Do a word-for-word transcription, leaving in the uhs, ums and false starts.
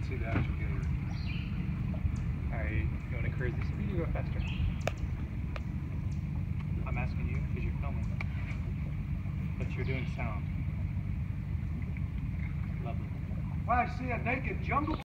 see the actual gator. Alright, you want to cruise the speed or go faster? I'm asking you because you're filming. But you're doing sound. Lovely. Well, I see a naked jungle.